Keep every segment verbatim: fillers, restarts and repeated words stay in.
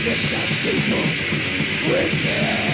Make the people wicked.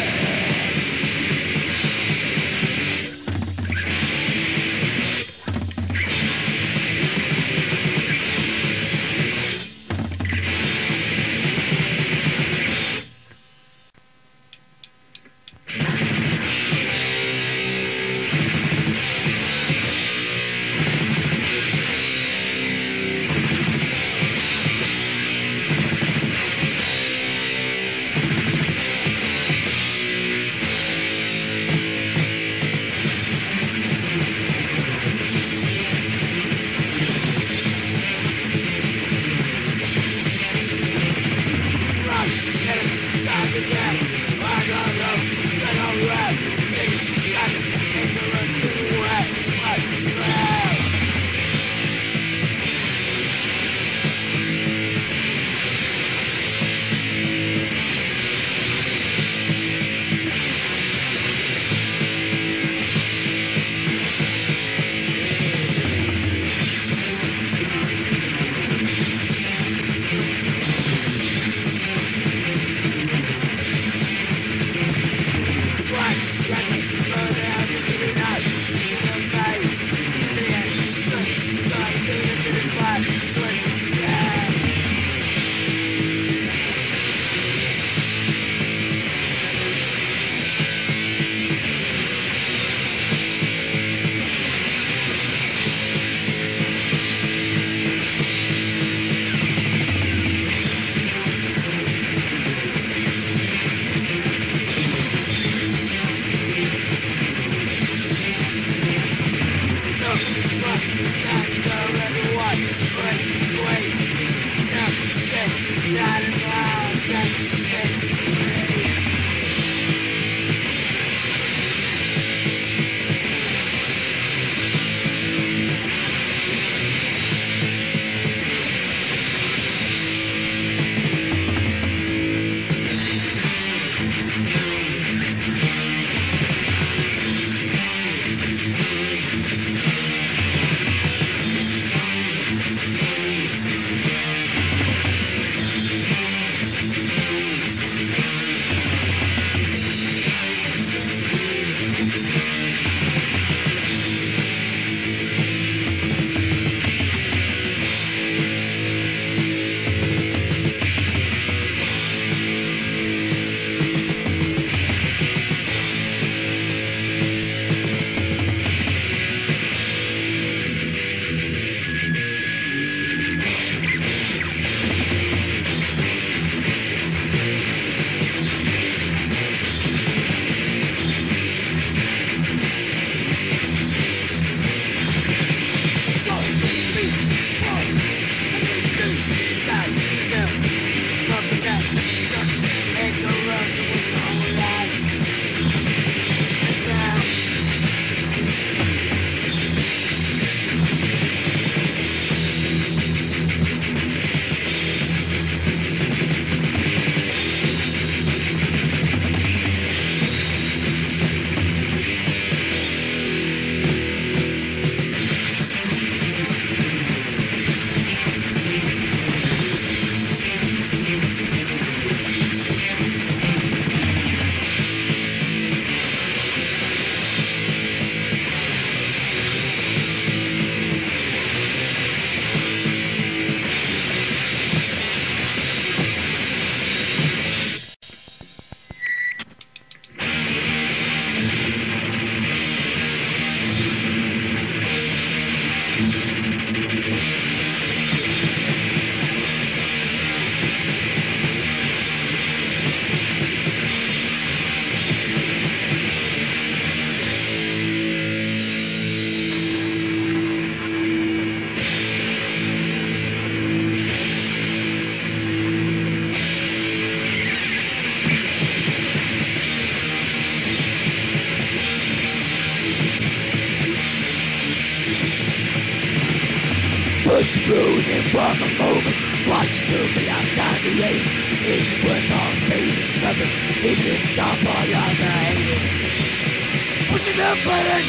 Ruin and walk a moment. Watch it took a long time to aim. It's worth all pain and suffering. It can stop all of the hating. Pushing the button.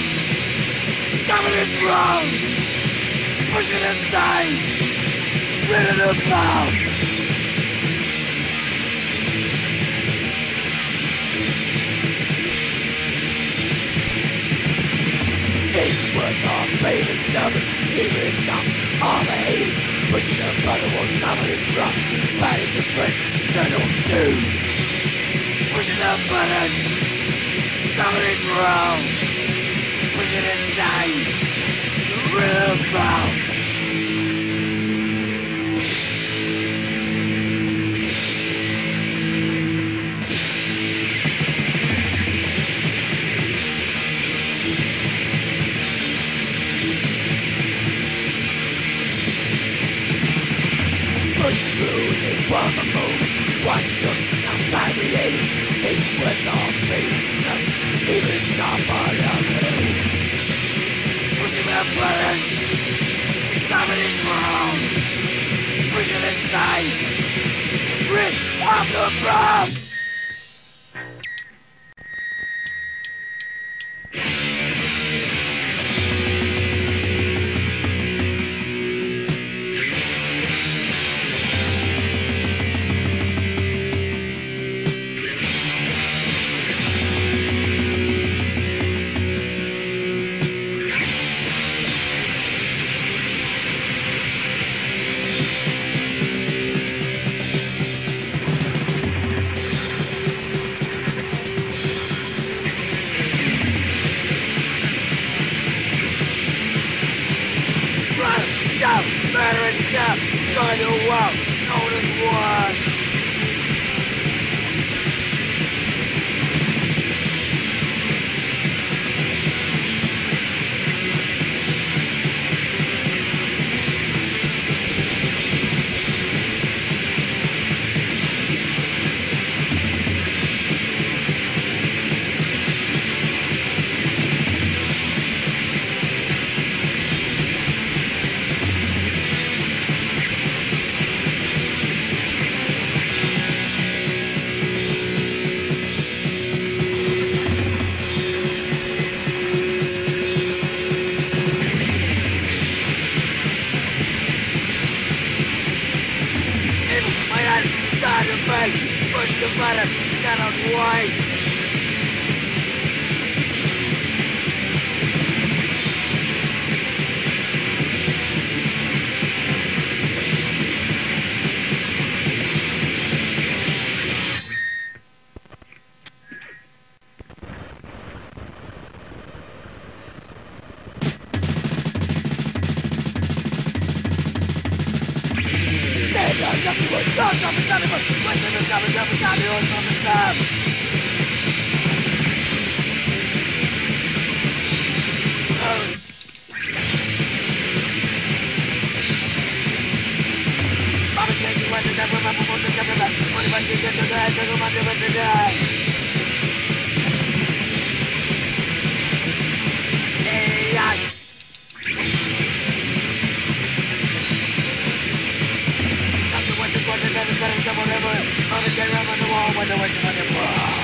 Something is wrong. Push it aside. Rid of the bomb. Pushing the button won't stop it, it's rough. Bad is a friend, turn on two. Pushing the button, somebody's wrong. Pushing it aside, the rhythm bound. From the moon, watch them, I'm tired of hating. It's with all faith, even stop all of it. Pushing that button, somebody's wrong. Pushing it aside, rip off the bomb. Murdering stuff, trying to walk, known as one. Push the button, cannot wait. Don't jump and jump and jump and jump and jump and jump and jump and jump. Mama says you want to jump and jump and jump and jump and jump. Only one thing to do, I don't want to miss a guy. Hey, yeah. Whatever, I'm a dead on the wall, wonder what's on the wall.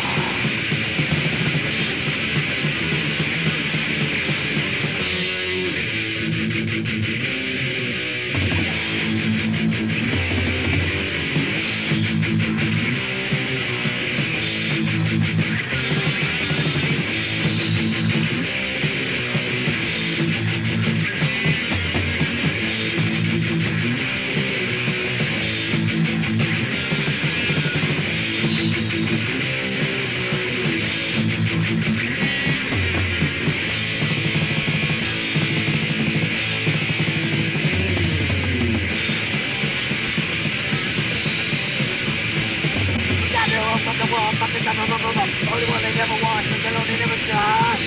Only one they never want, cause they'll only never touch.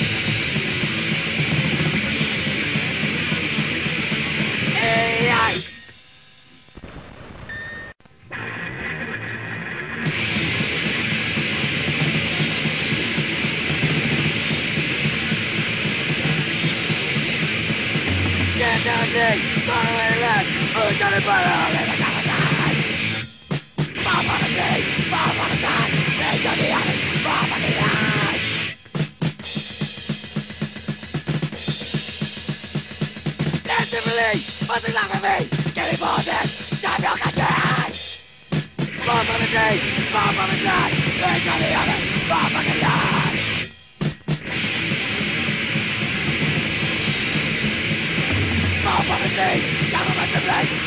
Hey, I. Stand down, dig, far away left, who's on the bottom, let the cover side. Bomb on the dig, bomb on the side, legs on the other. Bomb on the line! Sensibility! What's it like with me? Get it for this! Time your country! Bomb on the day! Bomb on the side! Legs on the other! Bomb on the line! Bomb on the day! Government supply!